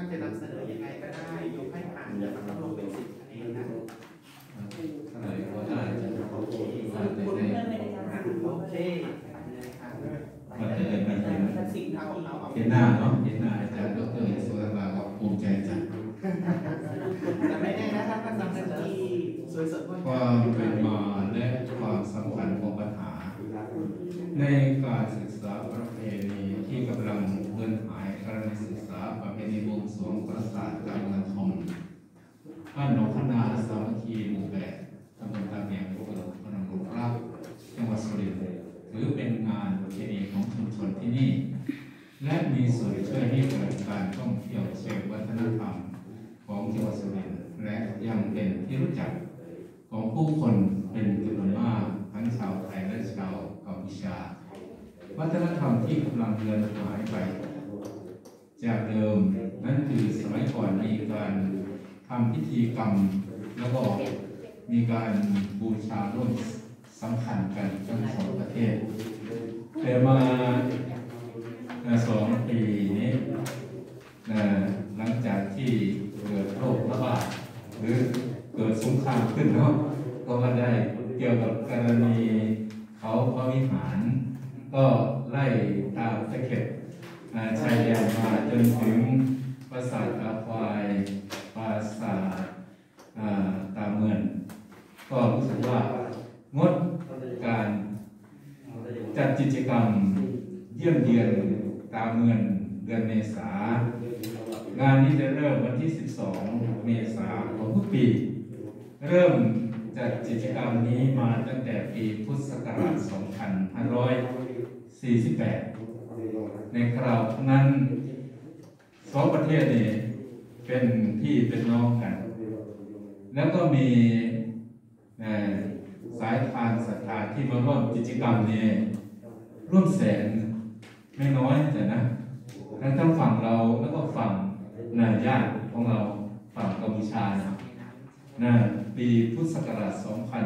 จะนำเสนอยังไงก็ได้ยกให้ผ่านจะต้องลงเป็น10 คะแนนนะอะไรก็ได้โอเคมันจะเป็นสิ่งเห็นหน้าเนาะเห็นหน้าอาจารย์ดร.สุรบาก็ภูมิใจจังแต่ไม่แน่นะถ้าท่านนำเสนอที่สวยสดความเป็นมาและความสำคัญของปัญหาในการศึกษาประเพณีที่กำลังเลื่อนหายการศึกษาประเพณีบวงสรวงปราสาทกลางเมืองทองบ้านหนองพนาสามัคคีหมู่8ตำบลตาเมียงอำเภอพนมรุ้งรับจังหวัดสุรินทร์ถือเป็นงานประเพณีของชุมชนที่นี่และมีส่วนช่วยให้เกิดการท่องเที่ยวเชิงวัฒนธรรมของจังหวัดสุรินทร์และยังเป็นที่รู้จักของผู้คนเป็นจำนวนมากทั้งชาวไทยและชาวกัมพูชาวัฒนธรรมที่กำลังเลือนหายไปจากเดิมนั่นคือสมัยก่อนมีการทำพิธีกรรมแล้วก็มีการบูชาร่วมสำคัญกันทั้งสองประเทศแต่มา2 ปีนี้หลังจากที่เกิดโรคระบาดหรือเกิดสงครามขึ้นเนาะก็มาได้เกี่ยวกับกรณีเขาพระวิหารก็ไล่ตามตะเข็บชายแดนมาจนถึงปราสาทตาควายปราสาทตาเมือนก็รู้สึกว่างดการจัดกิจกรรมเยี่ยมเยียนตาเมือนเดือนเมษางานนี้จะเริ่มวันที่12 เมษายนของทุกปีเริ่มจัดกิจกรรมนี้มาตั้งแต่ปีพุทธศักราช 2548 ในคราวนั้น2 ประเทศนี้เป็นพี่เป็นน้องกันแล้วก็มีสายทานศรัทธาที่มาร่วมกิจกรรมนี้ร่วมแสนไม่น้อยแต่นะทั้งฝั่งเราแล้วก็ฝั่งญาติของเราฝั่งกัมพูชานะปีพุทธศักราช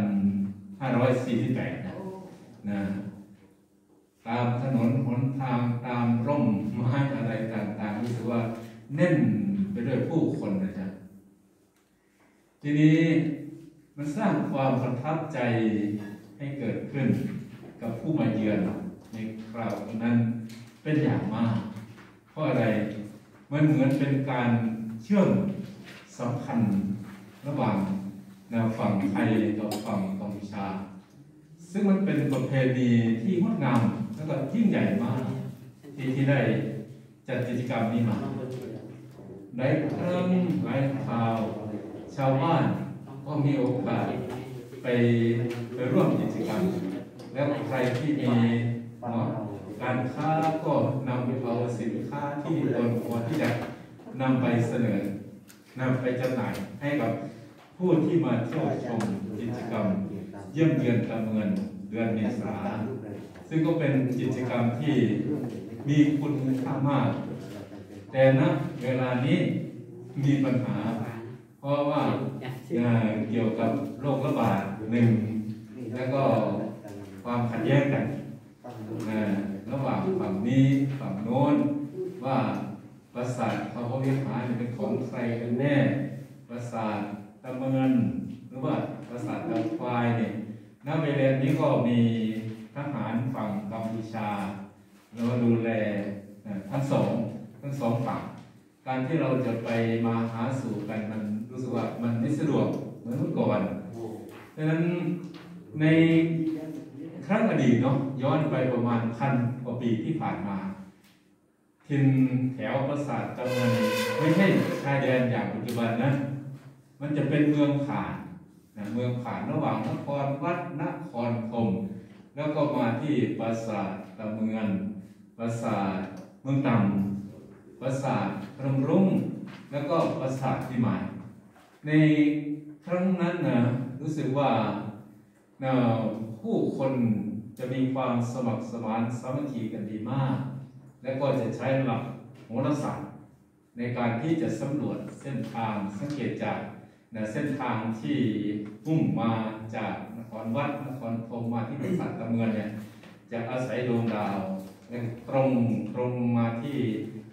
2548 นะตามถนนหนทางตามร่มไม้อะไรต่างๆรู้สึกว่าแน่นไปด้วยผู้คนนะจ๊ะทีนี้มันสร้างความประทับใจให้เกิดขึ้นกับผู้มาเยือนในคราวนั้นเป็นอย่างมากเพราะอะไรมันเหมือนเป็นการเชื่อมสัมพันธ์ระหว่างฝั่งไทยกับฝั่งกัมพูชาซึ่งมันเป็นประเพณีที่งดงามแล้วก็ยิ่งใหญ่มากที่ได้จัดกิจกรรมนี้มาได้ครั้งหลายคราวชาวบ้านก็มีโอกาสไปร่วมกิจกรรมแล้วใครที่มีการค้าก็นำเอาสินค้าที่ตนควรที่จะนำไปเสนอนำไปจำหน่ายให้กับผู้ที่มาเที่ยวชมกิจกรรมเยี่ยมเยือนตาเมือนเดือนเมษายนซึ่งก็เป็นกิจกรรมที่มีคุณค่ามากแต่ณเวลานี้มีปัญหาเพราะว่าเกี่ยวกับโรคระบาด1แล้วก็ความขัดแย้งกันระหว่างฝั่งนี้ฝั่งโน้นว่าปราสาทพระวิหารเป็นของใครกันแน่ปราสาทตะเมือนหรือว่าปราสาทตะควายเนี่ยณเวลานี้ก็มีทหารฝั่งกัมพูชาแล้วดูแลทั้งสองฝั่งการที่เราจะไปมาหาสู่กันมันรู้สึกว่ามันไม่สะดวกเหมือนเมื่อก่อนดังนั้นในครั้งอดีตเนาะย้อนไปประมาณ1,000 กว่าปีที่ผ่านมาทินแถวปราสาทตะเมือนไม่ใช่ชายแดนอย่างปัจจุบันนะมันจะเป็นเมืองผ่านเมืองผ่านระหว่างนครวัดนครธมแล้วก็มาที่ปราสาทตะเมือนปราสาทเมืองต่ำปราสาทพนมรุ้งแล้วก็ปราสาทพิมายในครั้งนั้นนะรู้สึกว่าผู้คนจะมีความสมัครสมานสามัคคีกันดีมากและก็จะใช้หลักโหราศาสตร์ในการที่จะสำรวจเส้นทางสังเกตจากเส้นทางที่มุ่งมาจากนครวัดนครธมมาที่ปราสาทตะเมือนเนี่ยจะอาศัยดวงดาวตรงมาที่ป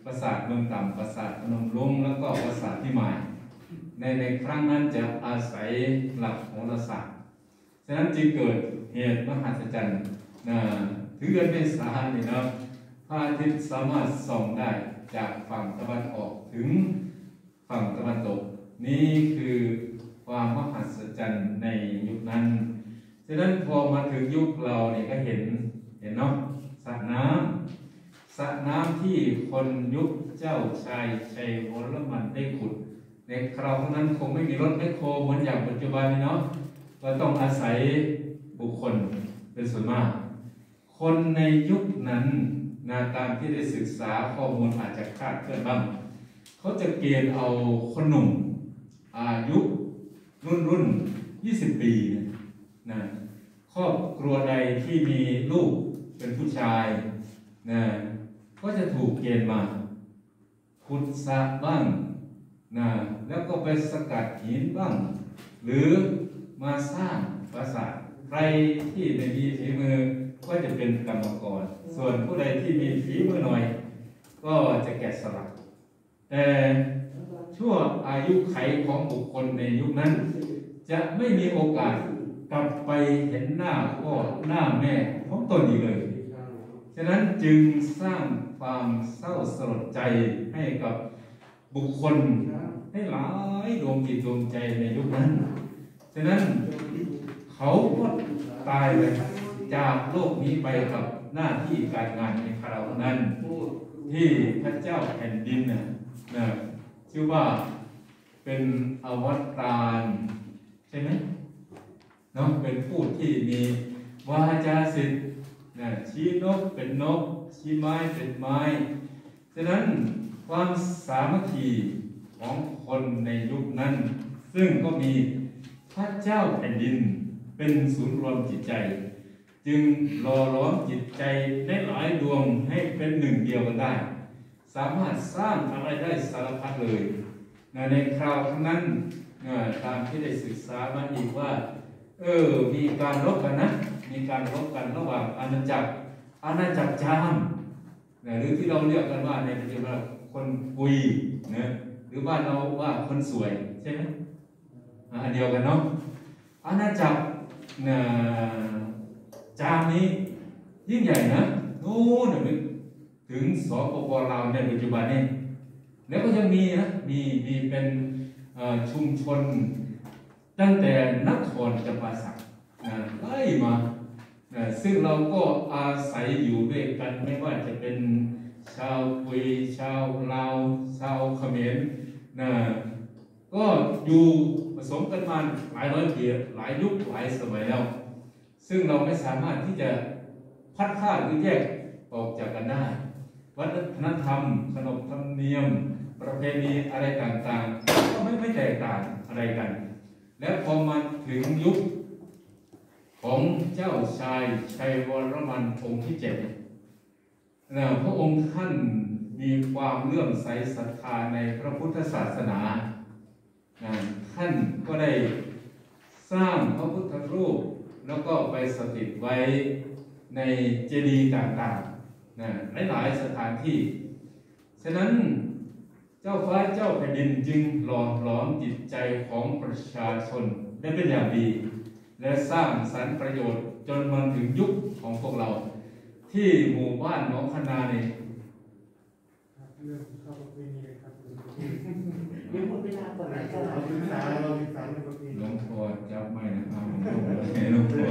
ปราสาทเมืองต่ำปราสาทพนมรุ้งแล้วก็ปราสาทพิมายในครั้งนั้นจะอาศัยหลักโหราศาสตร์ฉะนั้นจึงเกิดเหตุมหัศจรรย์ถึงเดือนเมษายนนี่นะพระอาทิตย์สามารถส่องได้จากฝั่งตะวันออกถึงฝั่งตะวันตกนี่คือความมหัศจรรย์ในยุคนั้นฉะนั้นพอมาถึงยุคเราเนี่ยก็เห็นเนาะสระน้ำที่คนยุคเจ้าชายชัยวรมันได้ขุดในคราวนั้นคงไม่มีรถแมคโครเหมือนอย่างปัจจุบันนี้เนาะก็ต้องอาศัยบุคคลเป็นส่วนมากคนในยุคนั้นตามที่ได้ศึกษาข้อมูลอาจจะคลาดเคลื่อนบ้างเขาจะเกณฑ์เอาคนหนุ่มอายุรุ่น20 ปีนะครอบครัวใดที่มีลูกเป็นผู้ชายนะก็จะถูกเกณฑ์มาขุดสระบ้างนะแล้วก็ไปสกัดหินบ้างหรือมาสร้างปราสาทใครที่ไม่มีฝีมือก็จะเป็นกรรมกรส่วนผู้ใดที่มีฝีมือหน่อยก็จะแกะสลักแต่ชั่วอายุไขของบุคคลในยุคนั้นจะไม่มีโอกาสกลับไปเห็นหน้าพ่อหน้าแม่ของตนอีกเลยฉะนั้นจึงสร้างความเศร้าสลดใจให้กับบุคคลให้หลายดวงจิตดวงใจในยุคนั้นฉะนั้นเขาก็ตายไปจากโลกนี้ไปกับหน้าที่การงานในคราวนั้นที่พระเจ้าแผ่นดินชื่อว่าเป็นอวตารใช่ไหมเนาะเป็นผู้ที่มีวาจาสิทธิ์ชี้นกเป็นนกชี้ไม้เป็นไม้ฉะนั้นความสามัคคีของคนในยุคนั้นซึ่งก็มีพระเจ้าแผ่นดินเป็นศูนย์รวมจิตใจจึงหล่อหลอมจิตใจได้หลายดวงให้เป็นหนึ่งเดียวกันได้สามารถสร้างอะไรได้สารพัดเลยในคราวนั้นตามที่ได้ศึกษามาอีกว่ามีการรบกันนะมีการรบกันระหว่างอาณาจักรจามหรือที่เราเรียกกันว่าในปัจจุบันคนกุยนะหรือบ้านเราว่าคนสวยใช่ไหมอันเดียวกันเนาะอาณาจักรจามนี้ยิ่งใหญ่นะนู่นถึงสปป.ลาวในปัจจุบันนี้แล้วก็ยังมีมีเป็นชุมชนตั้งแต่นครจำปาสักไล่มาซึ่งเราก็อาศัยอยู่ด้วยกันไม่ว่าจะเป็นชาวกุยชาวลาวชาวเขมรก็อยู่ผสมกันมาหลายร้อยปีหลายยุคหลายสมัยแล้วซึ่งเราไม่สามารถที่จะพัดพาหรือแยกออกจากกันได้วัฒนธรรมขนบธรรมเนียมประเพณีอะไรต่างๆก็ไม่แตกต่างอะไรกันและพอมาถึงยุคของเจ้าชายชัยวรมันองค์ที่7พระองค์ท่านมีความเลื่อมใสศรัทธาในพระพุทธศาสนาท่านก็ได้สร้างพระพุทธรูปแล้วก็ไปสถิตไว้ในเจดีย์ต่างๆหลายสถานที่ฉะนั้นเจ้าฟ้าเจ้าแผ่นดินจึงหล่อหลอมจิตใจของประชาชนได้เป็นอย่างดีและสร้างสรรค์ประโยชน์จนมาถึงยุคของพวกเราที่หมู่บ้านหนองคะนาเนี่ยยังหมดเวลาก่อนนะจ๊ะเราศึกษาเรื่องประเพณีหลวงพ่อจับไม่นะครับหลวงพ่อหลวงพ่อ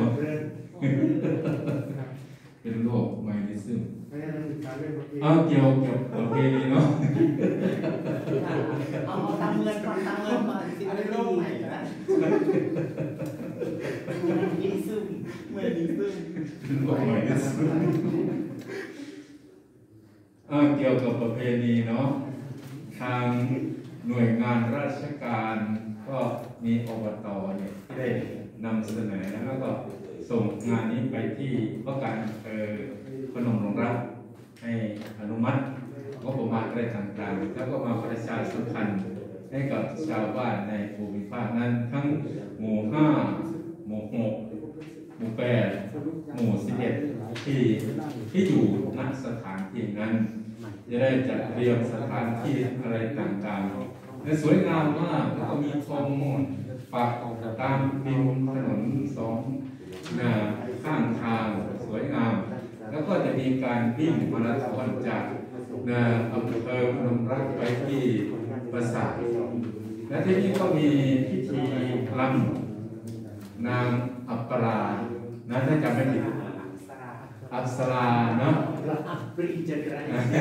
เป็นโรคไมลิซึมเกี่ยวกับประเพณีเนาะเอาตังเงินก่อนตังเงินมาสิเป็นโรคใหม่นะเหมือนดีซึมเป็นโรคไมลิซึมเกี่ยวกับประเพณีเนาะทางหน่วยงานราชการก็มีอบตเนี่ยที่ได้นำเสนอแล้วก็ส่งงานนี้ไปที่ว่าการพนมรงรักให้อนุมัติงบประมาณอะไรต่างๆแล้วก็มาประชาสัมพันธ์ให้กับชาวบ้านในภูมิภาคนั้นทั้งหมู่5หมู่6หมู่8หมู่11ที่อยู่ณสถานที่นั้นจะได้จัดเตรียมสถานที่อะไรต่างๆและสวยงามมากแล้วก็มีธงปักตามริมถนนสองข้างทางสวยงามแล้วก็จะมีการวิ่งมาราธอนจากอำเภอพนมรักไปที่ปราสาทและที่นี่ก็มีพิธีรำนางอัปปรานะถ้าจำไม่ผิดอัปสราเนาะปรีจะไร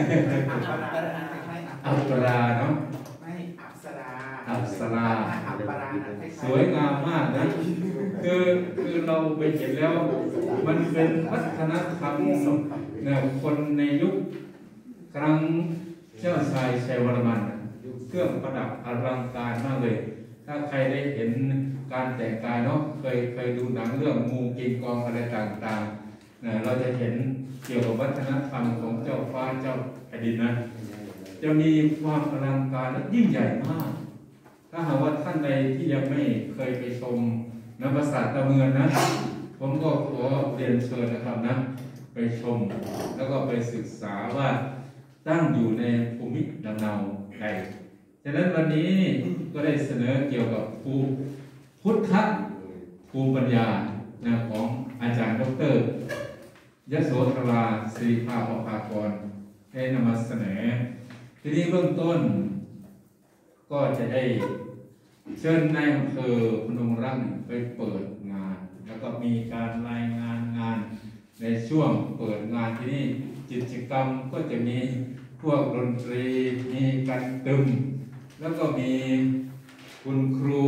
อัปราเนาะไม่อัปสราอัปสราอัปราสวยงามมากนะคือเราไปเห็นแล้วมันเป็นวัฒนธรรมคนในยุคครั้งเจ้าชายชัยวรมันเครื่องประดับอลังการมากเลยถ้าใครได้เห็นการแต่งกายเนาะเคยดูหนังเรื่องงูกินกองอะไรต่างๆเราจะเห็นเกี่ยวกับวัฒนธรรมของเจ้าฟ้าเจ้าแผ่นดินนะจะมีความอลังการและยิ่งใหญ่มากถ้าหากว่าท่านใดที่ยังไม่เคยไปชมปราสาทตะเมือนนะผมก็ขอเรียนเชิญนะครับนะไปชมแล้วก็ไปศึกษาว่าตั้งอยู่ในภูมิลำเนาใดฉะนั้นวันนี้ก็ได้เสนอเกี่ยวกับพุทธภูมิปัญญาของอาจารย์ดร.ยโสธราศิริภาภากรให้นำมาเสนอทีนี้เบื้องต้นก็จะได้เชิญนายอำเภอพนมรักไปเปิดงานแล้วก็มีการรายงานในช่วงเปิดงานที่นี่กิจกรรมก็จะมีพวกดนตรีมีการตึมแล้วก็มีคุณครู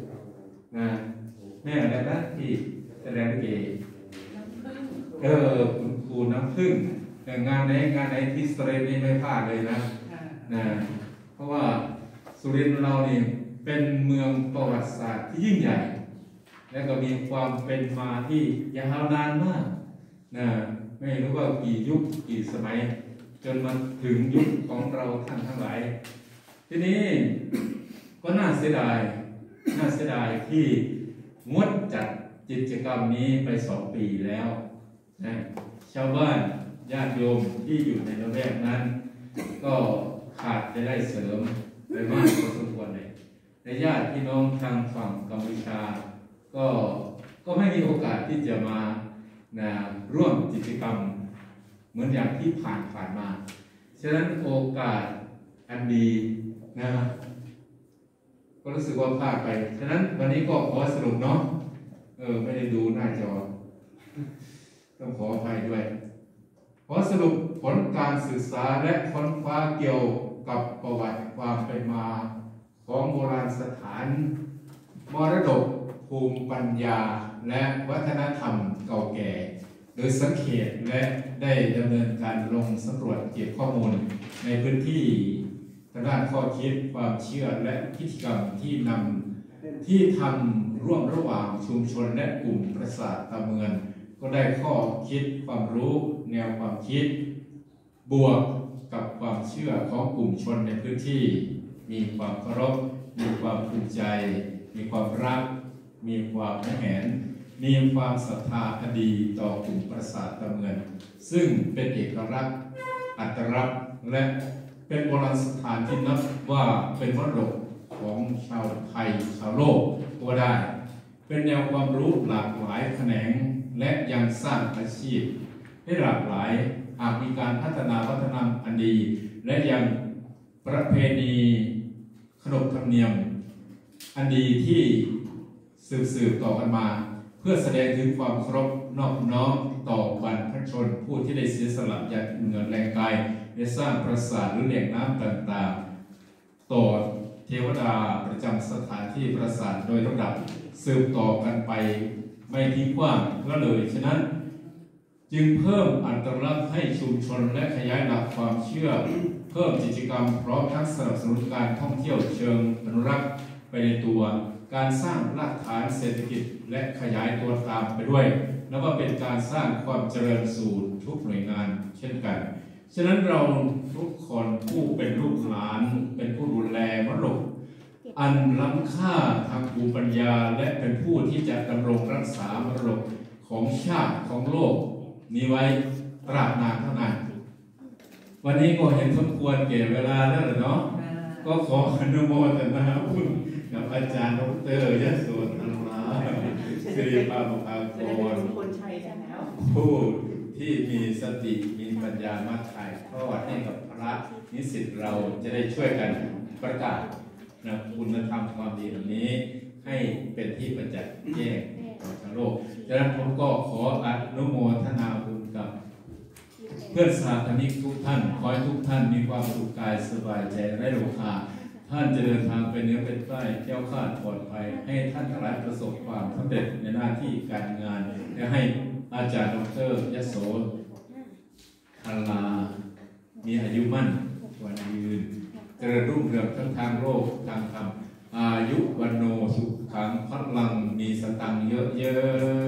แม่อะไรนะที่แสดงเกคุณครูน้ำพึ่งงานไหนที่สุรินทร์นี่ไม่พลาดเลยนะเพราะว่าสุรินทร์เรานี่เป็นเมืองประวัติศาสตร์ที่ยิ่งใหญ่และก็มีความเป็นมาที่ยาวนานมากไม่รู้ว่ากี่ยุคกี่สมัยจนมาถึงยุคของเราท่านทั้งหลายทีนี้ก็น่าเสียดายที่งดจัดกิจกรรมนี้ไป2 ปีแล้วนะชาวบ้านญาติโยมที่อยู่ในละแวกนั้นก็ขาดจะได้เสริมไปมากพอสมควรเลยในญาติพี่น้องทางฝั่งกัมพูชาก็ไม่มีโอกาสที่จะมาร่วมกิจกรรมเหมือนอย่างที่ผ่านมาฉะนั้นโอกาสอันดีก็รู้สึกว่าพลาดไปฉะนั้นวันนี้ก็ขอสรุปเนาะไม่ได้ดูหน้าจอต้องขออภัยด้วยขอสรุปผลการศึกษาและค้นคว้าเกี่ยวกับประวัติความเป็นมาของโบราณสถานมรดกภูมิปัญญาและวัฒนธรรมเก่าแก่โดยสังเกตและได้ดำเนินการลงสำรวจเก็บข้อมูลในพื้นที่ทางด้านข้อคิดความเชื่อและพิธีกรรมที่ทำร่วมระหว่างชุมชนและกลุ่มประสาทตะเมือนก็ได้ข้อคิดความรู้แนวความคิดบวกกับความเชื่อของกลุ่มชนในพื้นที่มีความเคารพมีความภูมิใจมีความรักมีความแหนมีความศรัทธาอดีต่อกลุ่มประสาทตะเมือนซึ่งเป็นเอกลักษณ์อัตลักษณ์และเป็นโบราณสถานที่นับว่าเป็นมรดกของชาวไทยชาวโลกก็ได้เป็นแนวความรู้หลากหลายแขนงและยังสร้างอาชีพให้หลากหลายหากมีการพัฒนาวัฒนธรรมอันดีและยังประเพณีขนบธรรมเนียมอันดีที่สืบต่อกันมาเพื่อแสดงถึงความเคารพนอบน้อมต่อบรรพชนผู้ที่ได้เสียสละหยัดเหงื่อแรงกายได้สร้างปราสาทหรือแหล่งน้ำต่างๆต่อเทวดาประจำสถานที่ปราสาทโดยลำดับสืบต่อกันไปไม่ทิ้งขว้างก็เลยฉะนั้นจึงเพิ่มอัตลักษณ์ให้ชุมชนและขยายหลักความเชื่อเพิ่มกิจกรรมพร้อมทั้งสนับสนุนการท่องเที่ยวเชิงอนุรักษ์ไปในตัวการสร้างรากฐานเศรษฐกิจและขยายตัวตามไปด้วยและว่าเป็นการสร้างความเจริญสู่ทุกหน่วยงานเช่นกันฉะนั้นเราทุกคนผู้เป็นลูกหลานเป็นผู้ดูแลมรดกอันล้ำค่าทางภูมิปัญญาและเป็นผู้ที่จะดำรงรักษามรดกของชาติของโลกนี้ไว้ตราบนานเท่านานวันนี้ก็เห็นสมควรแก่เวลาแล้วเนาะก็ขออนุโมทนาบุญกับอาจารย์ดร.ยโสธราสิริภาพภาโกรผู้ที่มีสติมีปัญญามาถ่ายทอดให้กับพระนิสิตเราจะได้ช่วยกันประกาศนะคุณธรรมความดีเหล่านี้ให้เป็นที่ประจักษ์แจ้งต่อชาวโลกดังนั้นผมก็ขออนุโมทนาบุญกับเพื่อนสาธมิกทุกท่านขอให้ทุกท่านมีความสุขกายสบายใจไร้โรคาท่านจะเดินทางไปเหนือเป็นใต้แก้วคลาดปลอดภัยให้ท่านทั้งหลายประสบความสำเร็จในหน้าที่การงานและให้อาจารย์ดร.ยโสธรามีอายุมั่นวันยืนเจริญรุ่งเรืองทั้งทางโลกทางธรรมอายุวันโนสุขังพลังมีสตังค์เยอะ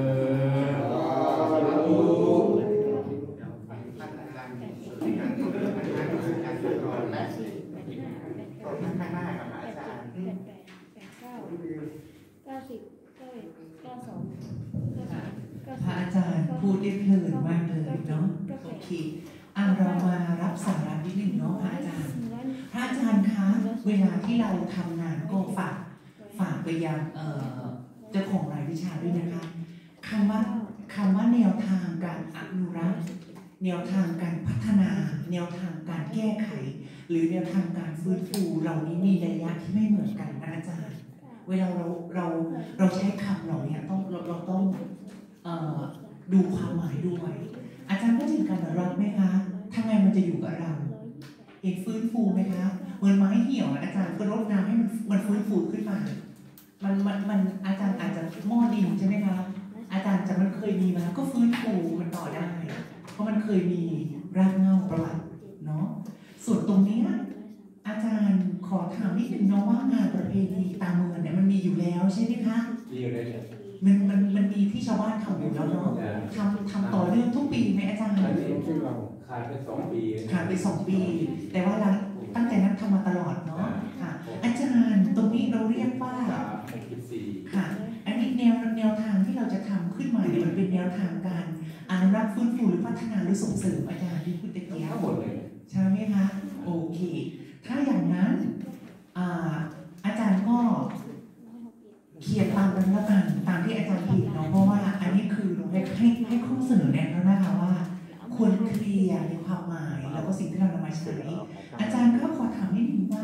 พระอาจารย์พูดได้เพลินมากเลยเนาะโอเคเรามารับสาระนิดหนึ่งเนาะพระอาจารย์คะเวลาที่เราทำงานก็ฝากไปยังเจ้าของรายวิชาด้วยนะคะคำว่าแนวทางการอนุรักษ์แนวทางการพัฒนาแนวทางการแก้ไขหรือแนวทางการฟื้นฟูเรานี้มีนัยยะที่ไม่เหมือนกันนะอาจารย์เวลาเราใช้คำเหล่านี้เราต้องดูความหมายด้วยอาจารย์ก็ถึงการอนุรักษ์ไหมคะทำไงมันจะอยู่กับเราเห็นฟื้นฟูไหมคะเหมือนไม้เหี่ยวอาจารย์ก็รดน้ำให้มันฟื้นฟูขึ้นมามันอาจารย์อาจจะหม้อดินใช่ไหมคะอาจารย์จะมันเคยมีมาก็ฟื้นฟูมันต่อได้เพราะมันเคยมีรากเหง้าประวัติเนาะส่วนตรงนี้อาจารย์ขอถามนิดนึงเนาะว่างานประเพณีตามเมืองเนี่ยมันมีอยู่แล้วใช่ไหมคะมีอยู่แล้วมันมีที่ชาวบ้านทำอยู่แล้วเนาะทำต่อเนื่องทุกปีไหมอาจารย์ขาดไป2 ปีแต่ว่าตั้งแต่นั้นทำมาตลอดเนาะค่ะอาจารย์ตรงนี้เราเรียกว่าค่ะอันนี้แนวทางที่เราจะทำขึ้นมาเนี่ยมันเป็นแนวทางการอนุรักษ์ฟื้นฟูหรือพัฒนาหรือส่งเสริมอาจารย์ที่พูดตะเกียบใช่ไหมคะโอเคถ้าอย่างนั้นอาจารย์ก็เขียนตามนั้นละกันตามที่อาจารย์เห็นเนาะเพราะว่าอันนี้คือเราให้ข้อเสนอแนะแล้วนะคะว่าควรเคลียร์ในความหมายแล้วก็สิ่งที่เรานำมาใช้อาจารย์ก็ขอถามนิดนึงว่า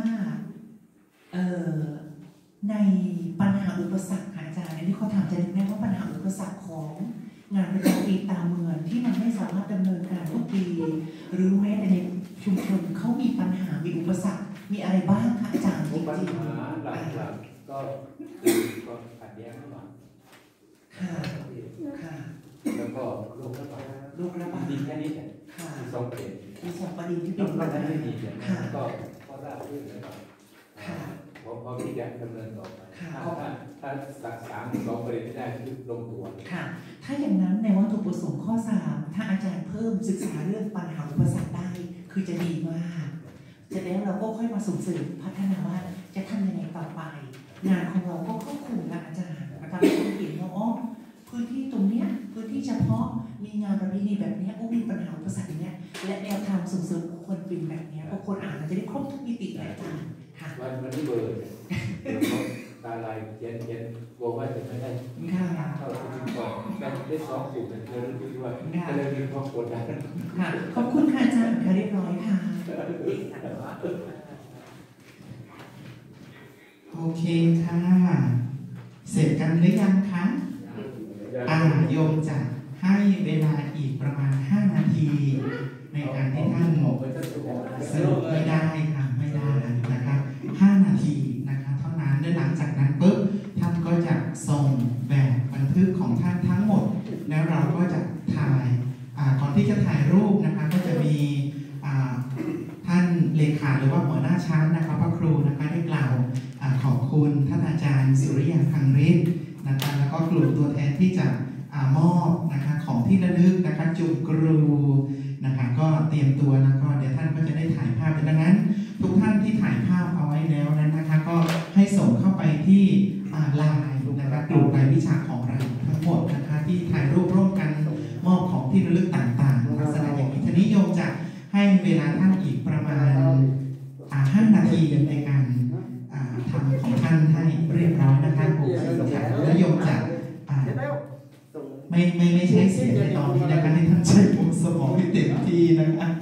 ในปัญหาอุปสรรคอาจารย์อันนี้ขอถามอาจารย์ได้ว่าปัญหาอุปสรรคของงานประจำปีตามเมืองที่มันไม่สามารถดำเนินการทุกปีหรือแม้แต่ในชุมชนเขามีปัญหามีอุปสรรคมีอะไรบ้างคะอาจารย์จริงๆปัญหาหลักๆก็ขัดแย้งระหว่างค่ะแล้วก็โรคระบาดดีแค่นี้แหละ2 ประเด็นมี2 ประเด็นที่เป็นปัญหาก็ราบรื่นเลยพอที่จะดำเนินต่อไปถ้าสัก3-2 ประเด็นได้คือลงตัวค่ะถ้าอย่างนั้นในวัตถุประสงค์ข้อ3ถ้าอาจารย์เพิ่มศึกษาเรื่องปัญหาอุปสรรคได้คือจะดีมากจะแล้วเราก็ค่อยมาส่งเสริมพัฒนาว่าจะทำยังไงต่อไปงานของเราก็ครอบคลุมนะอาจารย์นะครับเราเห็นว่าพื้นที่ตรงเนี้ยพื้นที่เฉพาะมีงานประเพณีแบบนี้มีปัญหาอุปสรรคเนี้ยและแนวทางส่งเสริมบุคคลเป็นแบบนี้พอคนอ่านมันจะได้ครบทุกมิติเลยอาจารย์ค่ะมันไม่เบอร์ตาลายเย็นกลัวว่าจะไม่ได้เข้าถึงก่อนได้2 สูตรเธอรู้ด้วยก็เลยมีความกดดันค่ะขอบคุณค่ะอาจารย์ค่ะเรียบร้อยค่ะโอเคค่ะเสร็จกันหรือยังคะโยมจะให้เวลาอีกประมาณ5 นาทีในการที่ท่านสรุปไม่ได้ค่ะไม่ได้นะคะ5 นาทีนะคะเท่านั้นและหลังจากนั้นปุ๊บท่านก็จะส่งแบบบันทึกของท่านทั้งหมดแล้วเราก็จะถ่ายก่อนที่จะถ่ายรูปนะคะก็จะมีท่านเลขาหรือว่าหัวหน้าชั้นนะคะพระครูนะคะได้กล่าวขอบคุณท่านอาจารย์สุริยาคังฤทธิ์นะคะแล้วก็กลุ่มตัวแทนที่จะมอบนะคะของที่ระลึกนะคะจุกรูนะคะก็เตรียมตัวแล้วก็เดี๋ยวท่านก็จะได้ถ่ายภาพดังนั้นทุกท่านที่ถ่ายภาพเอาไว้แล้วนั้นนะคะก็ให้ส่งเข้าไปที่ไลน์นะคะกลุ่มรายวิชาของเราทั้งหมดนะคะที่ถ่ายรูปร่วมกันมอบของที่ระลึกต่างๆลักษณะอย่างนี้ทีนี้โยมจะให้เวลาท่านอีไม่ใช่เสียในตอนนี้นะคะให้ท่านใช้สมองให้เต็มที่นะคะ